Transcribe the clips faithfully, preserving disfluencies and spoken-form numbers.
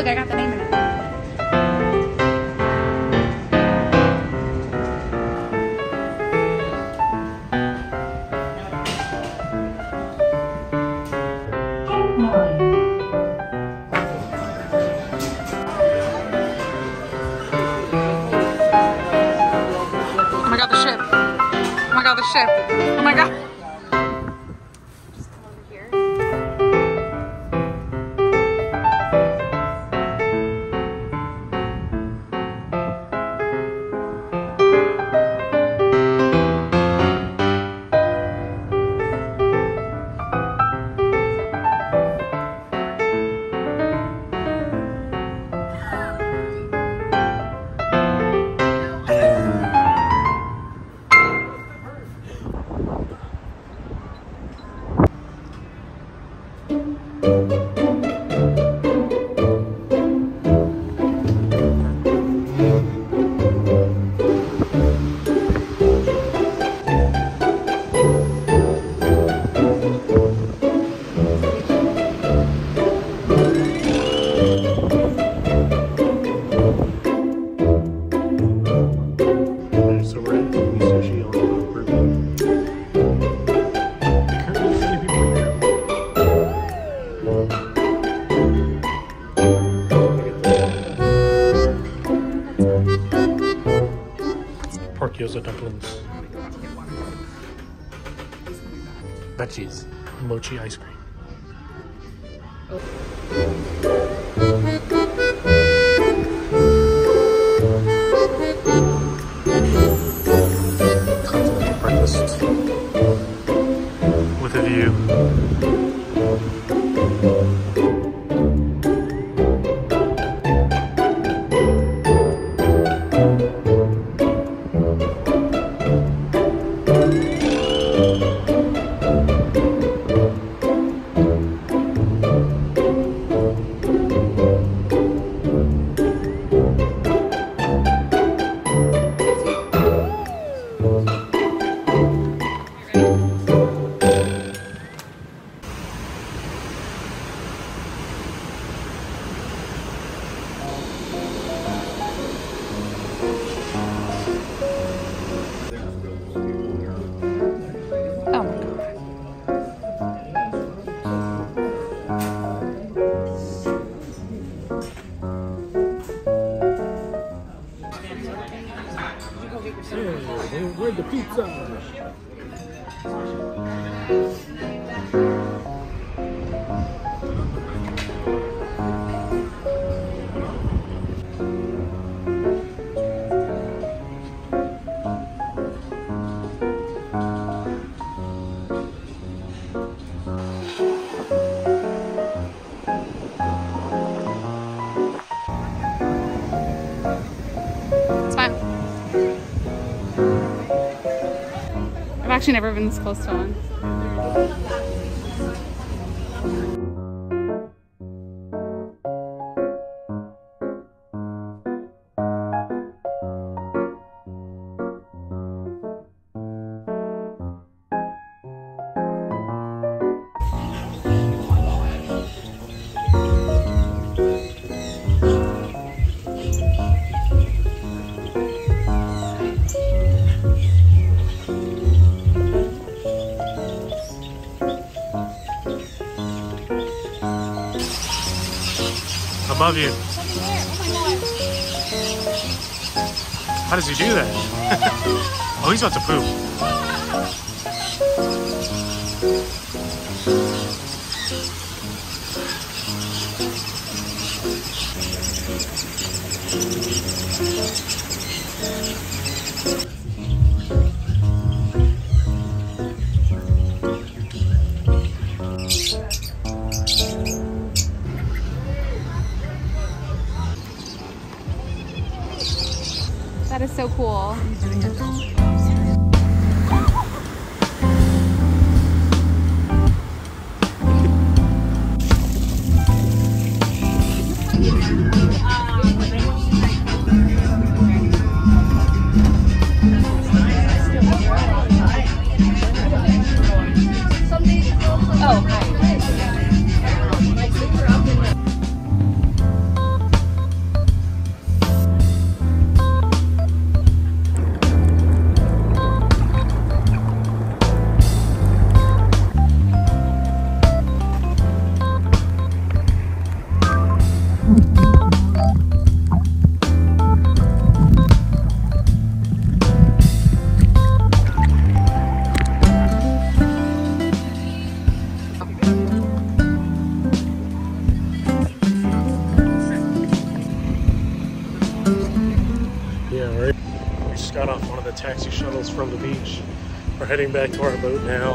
look, I got the name in it. Oh my god, the ship. Oh my god, the ship. Oh my god. Just come over here. So we're at sushi on the carribean. Currently, many people pork gyoza dumplings. Veggies. Mochi ice cream. Continental breakfast with a view. Hey, where's the pizza? It's fine. I've actually never been this close to one. Above you. How does he do that? Oh, he's about to poop. That is so cool. Oh, hi. just got off one of the taxi shuttles from the beach. We're heading back to our boat now.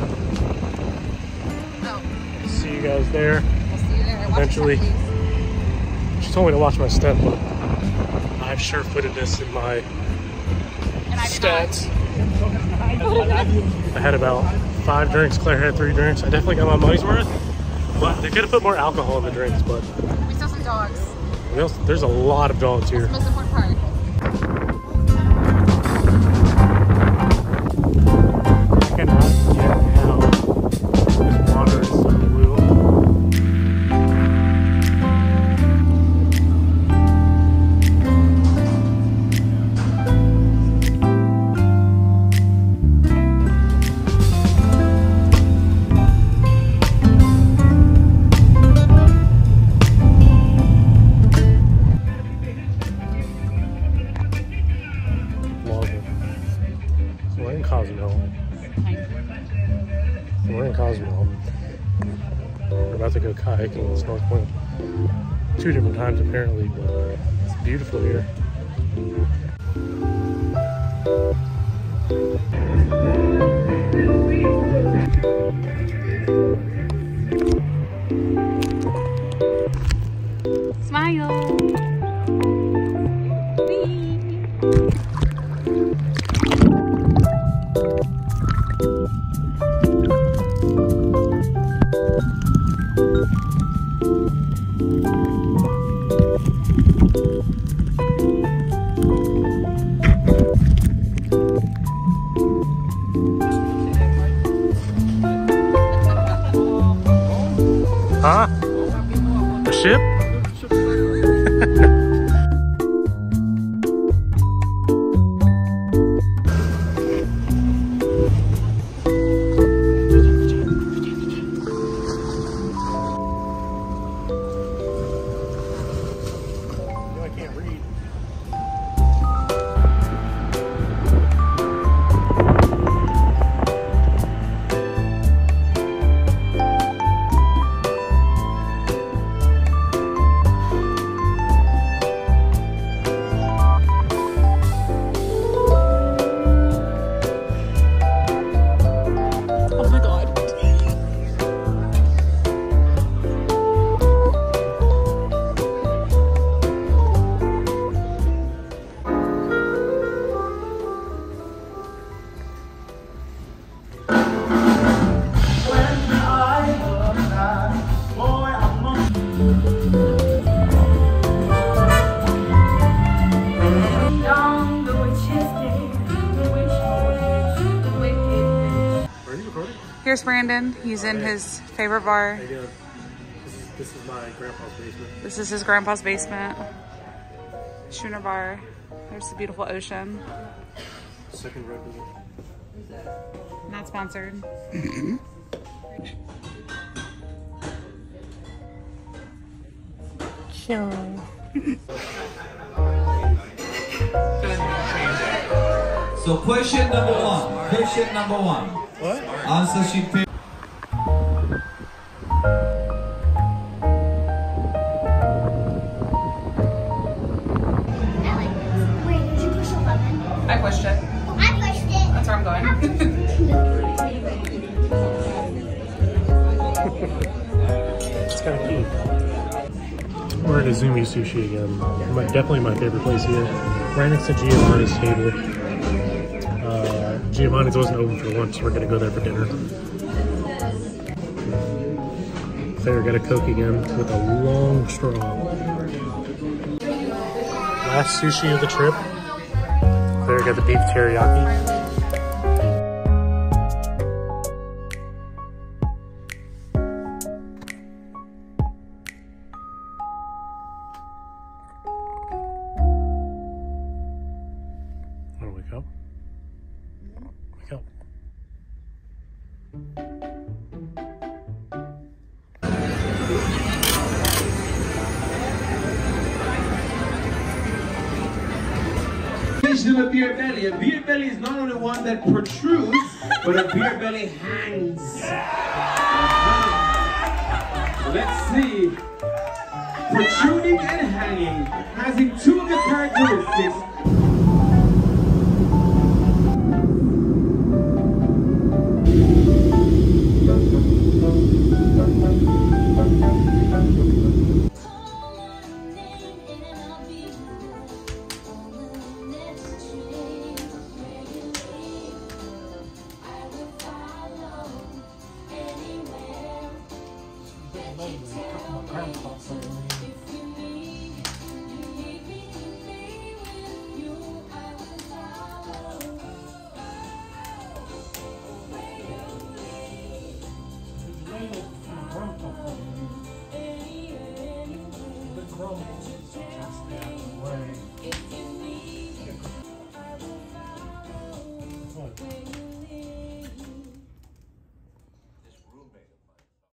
Oh. See you guys there. We'll see you there. Eventually. She told me to watch my step, but I have sure-footedness in my And I stats. I had about five drinks. Claire had three drinks. I definitely got my money's worth. But they could have put more alcohol in the drinks, but We saw some dogs. there's a lot of dogs here. That's the most important part. I cannot get how this water is so blue. We're in Cozumel. We're in Cozumel. We're about to go kayaking in this North Point. Two different times apparently, but it's beautiful here. Smile. Huh? The ship? I can't read. Oh my god. Are you recording? Here's Brandon. He's in his favorite bar. Hey, uh, this is, this is my grandpa's basement. This is his grandpa's basement. Schooner bar. There's the beautiful ocean. Second row. Not sponsored. So question number one. Question number one. What? Answer sheet paper. Wait, did you push a button? I pushed it. I pushed it. That's where I'm going. It's kind of cute. We're at Izumi Sushi again. My, definitely my favorite place here. Right next to Giovanni's table. Uh, Giovanni's wasn't open for lunch, so we're gonna go there for dinner. Claire got a Coke again with a long straw. Last sushi of the trip. Claire got the beef teriyaki. Wanna wake up? Wake up. Definition of a beer belly. A beer belly is not only one that protrudes, but a beer belly hangs. Let's see. Protruding and hanging, having two of the characteristics. The grumble.